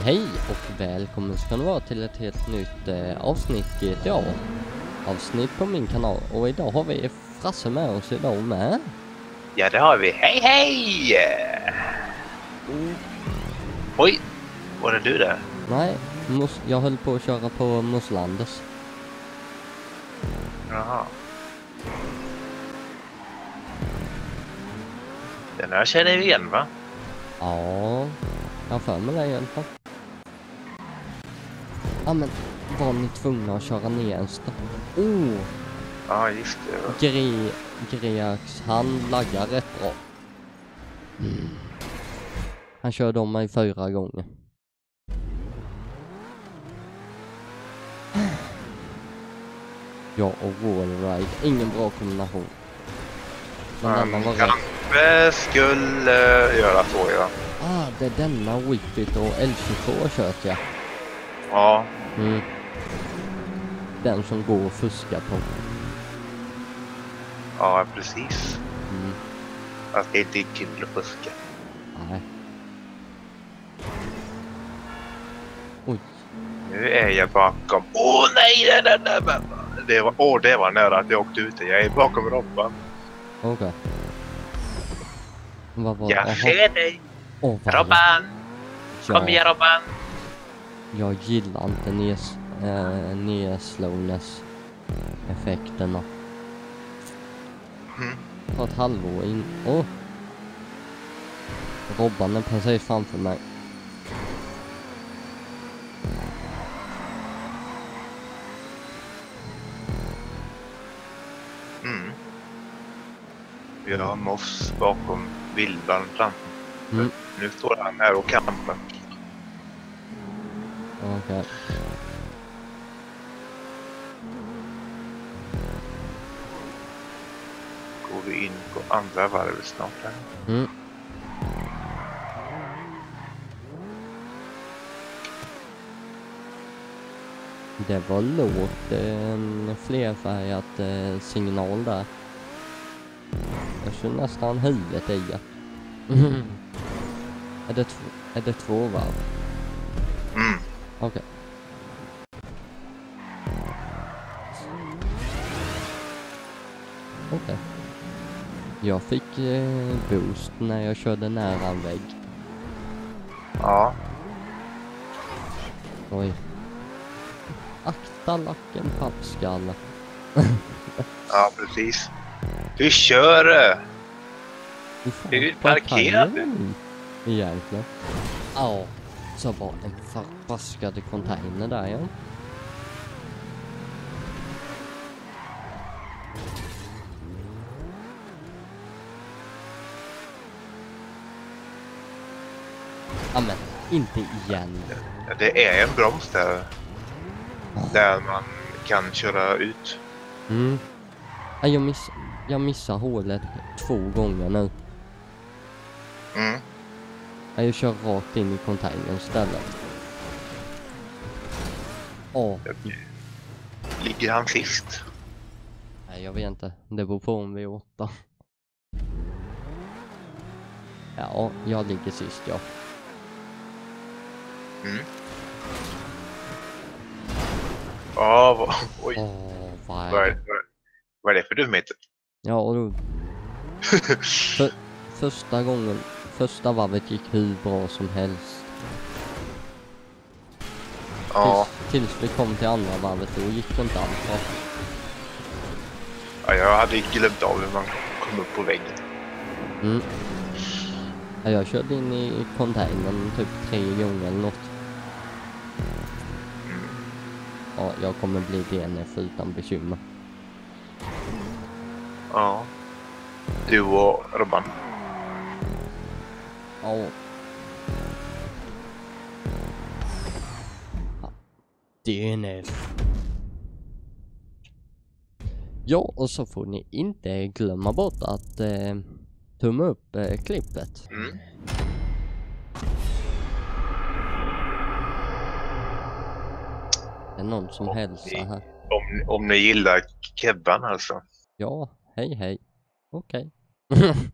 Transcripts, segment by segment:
Hej och välkommen ska ni vara till ett helt nytt avsnitt GTA avsnitt på min kanal. Och idag har vi Frasse med oss idag med. Ja, det har vi. Hej, hej! Oj, var det du där? Nej, jag höll på att köra på Muslanders. Jaha. Den här känner vi igen, va? Ja, jag har för mig det i alla fall. Ja, men var ni tvungna att köra ner en stopp? Ja, just det. Greax, han laggar rätt bra. Han körde om mig 4 gånger. Ja, och wallride, ingen bra kombination. Men denna var rätt. Kanske skulle göra så, ja. Det är denna Whippet och L22 har kört, ja. Ja. Den som går och fuskar på. Ja, precis. Fast det är inte kul att fuska. Nej. Oj. Nu är jag bakom. Nej! Det var nära att jag åkte ut. Jag är bakom Robban. Okej. Vad var Jag ser dig. Robban! Kom igen, Robban! Jag gillar inte nedslowness effekterna. För ett halvår in. Robban är precis framför mig. Vi har Moss bakom Vildbanden. Nu står han här och kampar. Okej. Går vi in på andra varvet snart här. Det var lågt flerfärgat signal där. Jag ser nästan huvudet i det. Är det 2 varv? Okej. Okej. Jag fick boost när jag körde nära en vägg. Ja. Oj. Akta lacken, pappskalle. Ja, precis. Du kör! Du parkerar egentligen. Ja, så var en förbaskade container där, ja. Men inte igen. Det är en broms där. Där man kan köra ut. Jag missar hålet 2 gånger nu. Jag kör rakt in i containern istället. Ligger han sist? Nej, jag vet inte. Det beror på om vi är 8. Ja, jag ligger sist, ja. Oj. Vad Vad är det för dumheter? Ja, och då... Första varvet gick hur bra som helst. Ja. Tills vi kom till andra varvet, då gick det inte alls bra. Ja, jag hade glömt av hur man kom upp på väggen. Ja, jag körde in i containern typ 3 gånger eller något. Ja, jag kommer bli DNF utan bekymmer. Ja. Du och Robban. Ja. DNF. Ja, och så får ni inte glömma bort att tumma upp klippet. Det är någon som hälsar här. Om ni gillar kebban alltså. Ja, hej. Okej.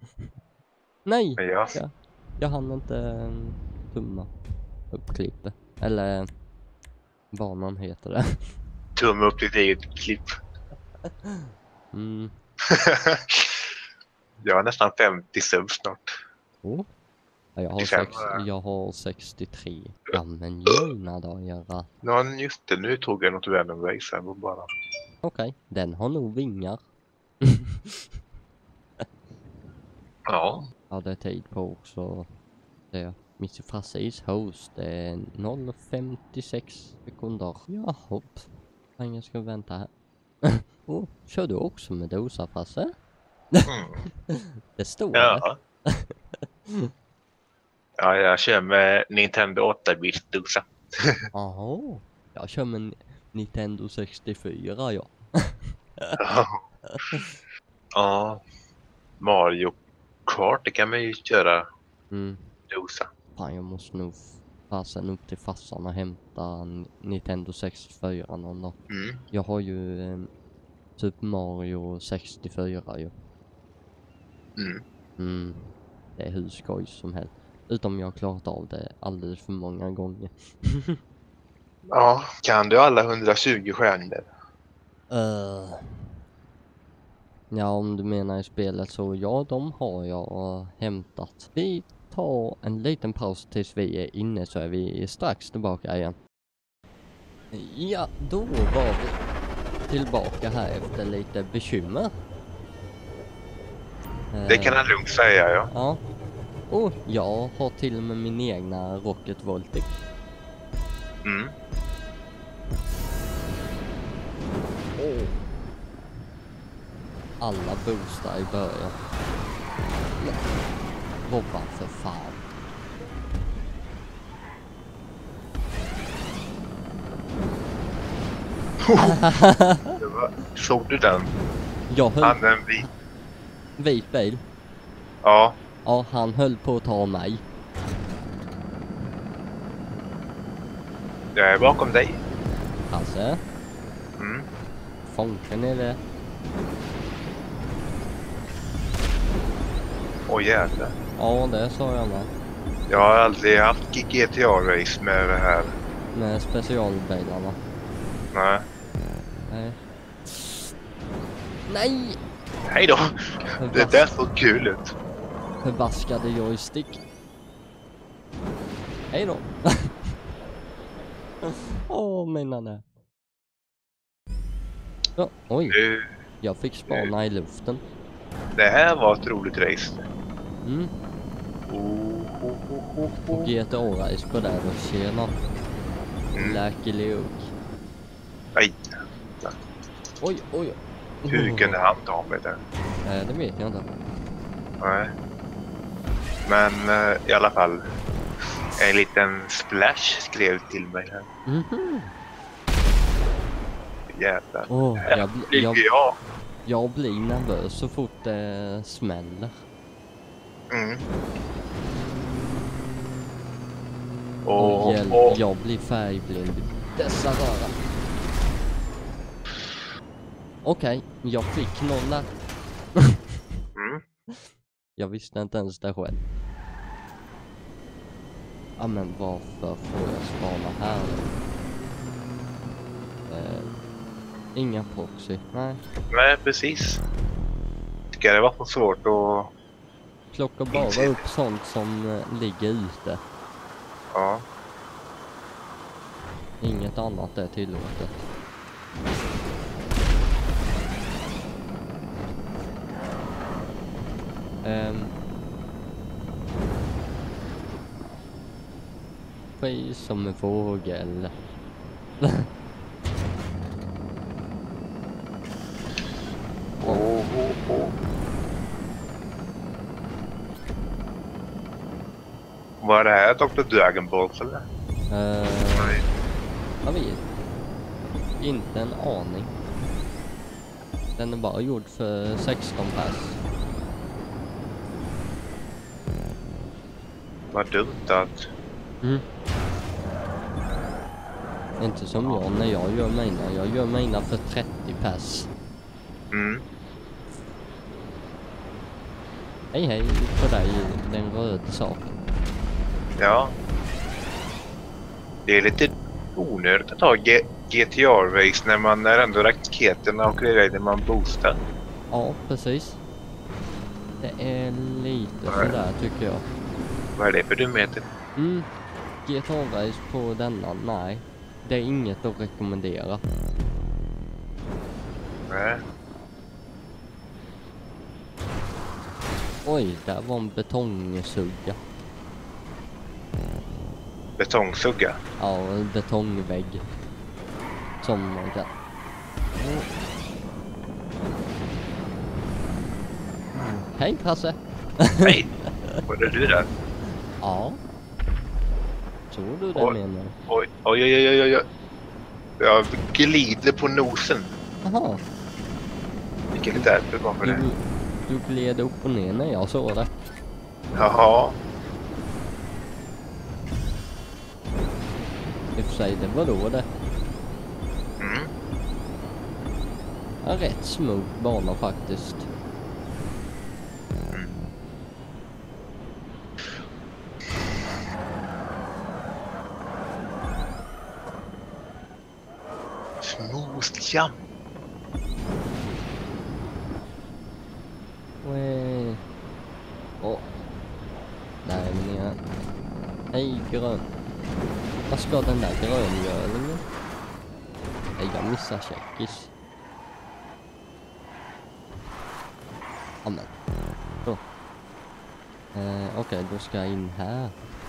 Nej, jag hann inte tumma upp klippet. Eller banan heter det. Tumme upp ditt eget klipp. Mm. Jag har nästan 50 subs snart. Oh. Ja, jag har 63. Ja men gärna då göra. Ja, just det. Nu tog jag något random race här bara. Okej, den har nog vingar. Ja. Ja, det är tid på också. Det. Mr. Frasses host är 0,56 sekunder. Ja, hopp. Jag ska vänta här. Oh, kör du också med dosa, Frasse? Mm. Det står det. Ja. Ja, jag kör med Nintendo 8-bit dosa. Jaha. Jag kör med Nintendo 64, ja. Ja. Mario Kart, det kan man ju köra Mm. dosa. Fan, jag måste nog fasen upp till farsan och hämta en Nintendo 64 någon dag. Mm. Jag har ju Super Mario 64 ju. Mm. Mm. Det är hur skoj som helst. Utom jag har klarat av det alldeles för många gånger. Ja, kan du alla 120 stjärnor? Ja, om du menar i spelet så ja, de har jag hämtat. Vi tar en liten paus tills vi är inne så är vi strax tillbaka igen. Ja, då var vi tillbaka här efter lite bekymmer. Det kan han lugnt säga, ja. Ja. Och jag har till och med min egna Rocket Voltic. Mm. Alla boostar i början. Robban för fan. Såg du den? Jag höll... Han en vit. Vit bil. Ja. Ja, han höll på att ta mig. Jag är bakom dig. Alltså. Mm. Fonken är det. Åh jävlar. Ja, det sa jag med. Jag har aldrig haft GTA-race med det här. Med specialbilarna. Nej. Nej. Nej! Hej då. Det där såg kul ut. Förbaskade joystick. Hej då. Åh, menade. Ja, oj. Jag fick spana i luften. Det här var ett roligt race. Mm. Och GTA-race på där och tjena. Läkelug. Nej. Oj, oj. Hur kunde han ta med det? Det vet jag inte. Nej. Men i alla fall. En liten splash skrev till mig här. Jävlar. Jag blir nervös så fort det smäller. Mm. Jag blir färgblind i dessa röra. Okej, jag fick någon där. Mm. Jag visste inte ens det själv. Ja, men varför får jag spana här nu? Inga proxy, nej. Nej, precis. Ska det vara så svårt att... Plockar bara upp sånt som ligger ute. Ja. Inget annat är tillåtet. Fri som en fågel. Var det här Dr. Dragon Balls eller? Nej. Jag vet. Inte en aning. Den är bara gjord för 16 pass. Vad dumt att... Inte som jag när jag gör mina. Jag gör mina för 30 pass. Mm. Hej hej på dig, den röda saken. Ja. Det är lite onödigt att ha GTA-race när ändå raketerna och grejer man boostar. Ja, precis. Det är lite sådär tycker jag. Vad är det för dumheter? GTA-race på denna, nej. Det är inget att rekommendera. Nej. Oj, där var en betongsugga. Betongsugga? Ja, en betongvägg. Som man kan... Hej Krasse! Nej! Var det du där? Ja. Tror du det menar? Oj. Jag glider på nosen. Jaha. Vilket är därför varför det? Du gled upp och ner när jag såg det. Jaha. I och för sig, det var då det. Mm. En rätt smooth bana faktiskt. Smooth jump. Där är vi nere. Hej grön. Vad ska den där gröngölingen? Nej, jag missar checkis. Amen. Så. Okej, då ska jag in här.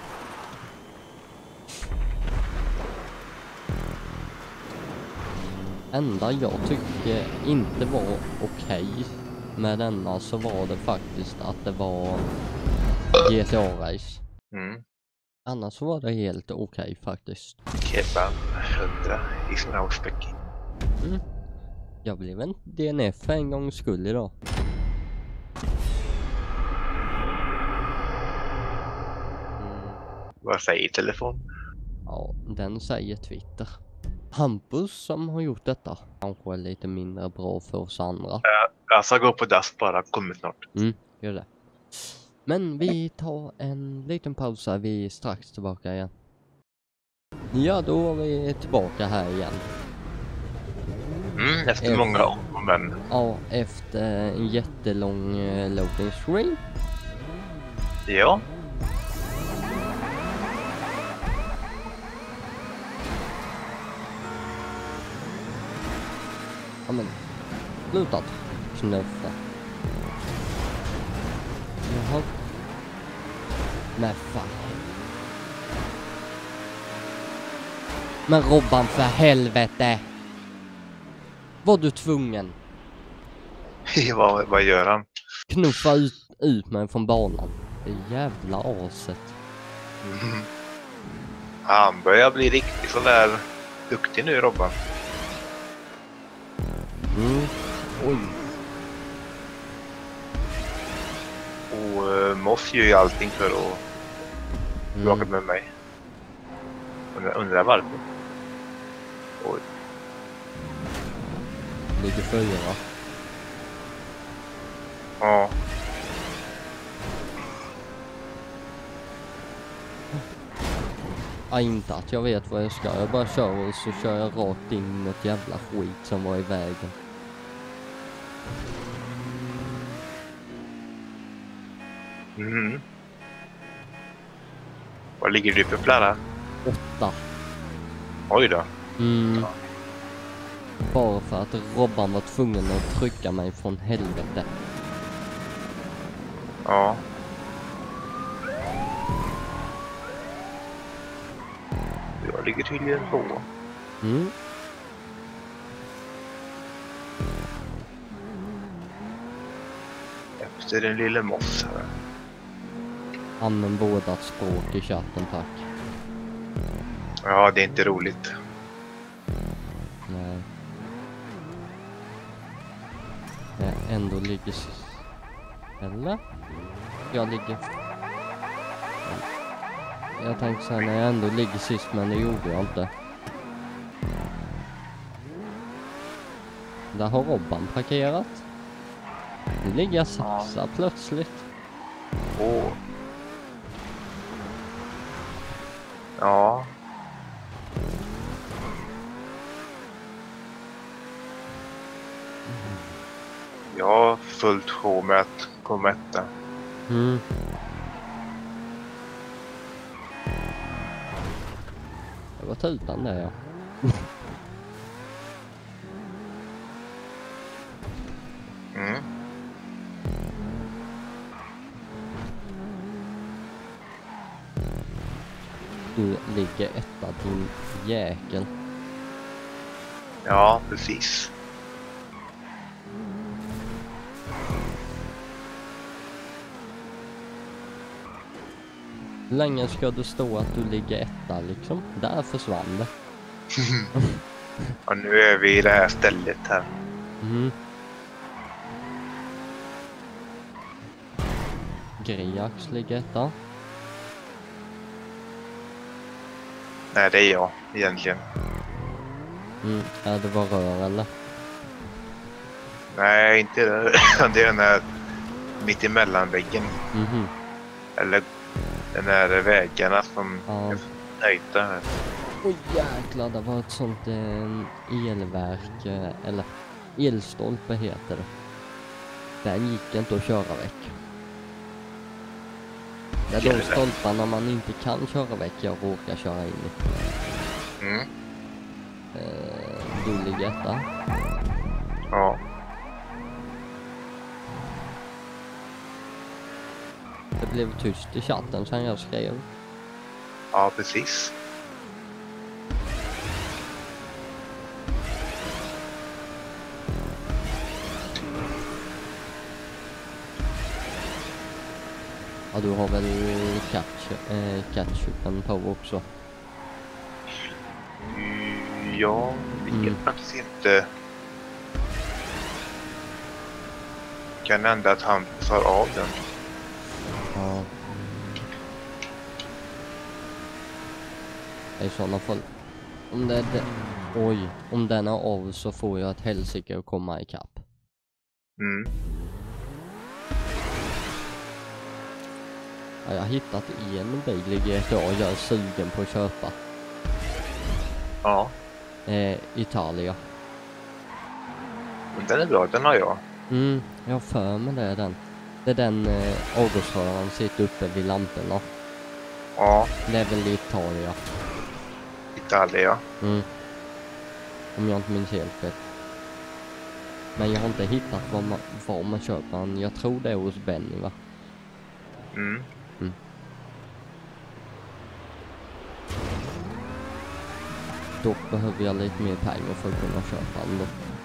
Enda jag tycker inte var okej med denna så var det faktiskt att det var GTA-race. Annars var det helt okej faktiskt. Kebab 100 i Snowspeck. Jag blev en DNF en gång skull idag. Vad säger telefon? Ja, den säger Twitter. Hampus som har gjort detta kanske är lite mindre bra för oss andra. Jag ska gå på dass bara, kommer snart. Gör det. Men vi tar en liten paus här, vi är strax tillbaka igen. Ja, då är vi tillbaka här igen. Efter många år, men... Ja, efter en jättelång loading screen. Ja. Ja men, slutat knuffa. Jaha. Men fan. Men Robban, för helvete. Var du tvungen? Vad gör han? Knuffa ut mig från banan. Det jävla aset. Han börjar bli riktigt sådär duktig nu, Robban. Oj. Och Moss gör ju allting för att bråka med mig. Undrar varför. Oj. Ligger 4. Ja. Ja, inte att jag vet vad jag ska. Jag bara kör och så kör jag rakt in i ett jävla skit som var i vägen. Vad ligger du för plära? 8. Oj då. Ja. Bara för att Robban var tvungen att trycka mig från helvete. Ja. Jag ligger tydligen på. Efter den lilla Moss här. Använd bådat språk i chatten, tack. Ja, det är inte roligt. Nej. Jag ändå ligger sist. Eller? Jag ligger... Jag tänkte säga när jag ändå ligger sist, men det gjorde jag inte. Där har Robban parkerat. Nu ligger jag sexa plötsligt. Ja. Jag har fullt sjå med att komma etta. Mm. Jag har gått utan det, ja. Mm. Du ligger etta, din jäkel. Ja, precis. Hur länge ska du stå att du ligger etta liksom? Där försvann det. Och nu är vi i det här stället här. Mm. Griax ligger etta. Nej, det är jag egentligen. Mm. Ja, det var rör eller? Nej, inte det. Det är den här mitt emellan väggen. Mhm. Eller den här vägarna som Ja. är höjda här. Åh jäklar, det var ett sånt elverk, eller elstolpe heter det. Den gick inte att köra väck. Det är de stolparna man inte kan köra väck, jag råkar köra in i. Mm. Du ligger etta. Ja. Det blev tyst i chatten sen jag skrev. Ja, precis. Ja, du har väl ketchupen på också? Jag vet faktiskt inte. Kan hända att han tar av den. Ja. I sådana fall. Om det är oj, om den är av så får jag ett helsike att komma ikapp. Mm. Ja, jag har hittat en bil i GTA jag är sugen på att köpa. Ja. Italia. Den är bra, den har jag. Jag har för mig det är den. Det är den avgasrören sitter uppe vid lamporna. Ja, Det är väl i Italia. Italia. Om jag inte minns helt fel. Men jag har inte hittat var man köper den. Jag tror det är hos Benny, va? Mm. Dock behöver jag lite mer pengar för att kunna köpa den då.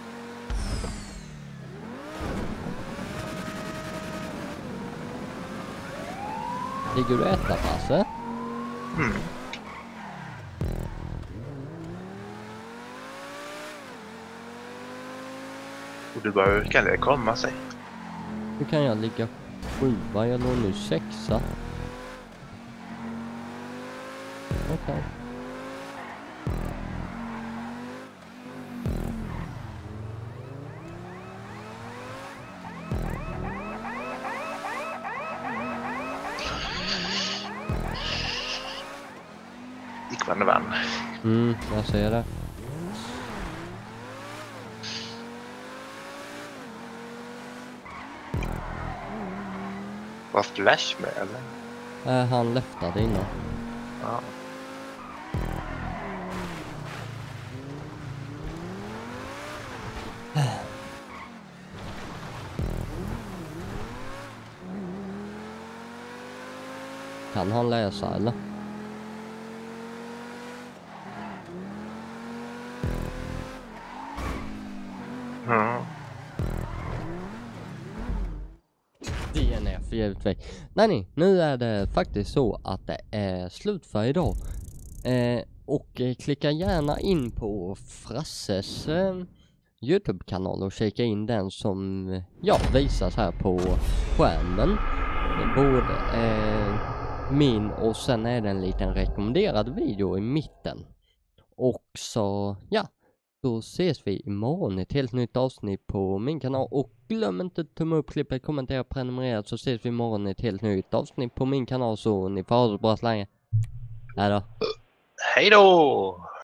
Ligger du etta, Passe? Mm. Och du bara, kan det komma sig? Hur kan jag ligga 7? Jag låg nu 6. Okej. Gick man och vann. Jag ser det. Var Flash med eller? Han leftade innan. Ja. Kan han läsa eller? Mm. DNF givetvis. Nej, nu är det faktiskt så att det är slut för idag. Och klicka gärna in på Frasses YouTube-kanal och kika in den som visas här på skärmen. Både min och sen är det en liten rekommenderad video i mitten. Och så då ses vi imorgon i ett helt nytt avsnitt på min kanal. Och glöm inte att tumma upp klippet, kommentera, prenumerera, så ses vi imorgon i ett helt nytt avsnitt på min kanal. Så ni får ha det bra så länge. Hejdå! Hej då!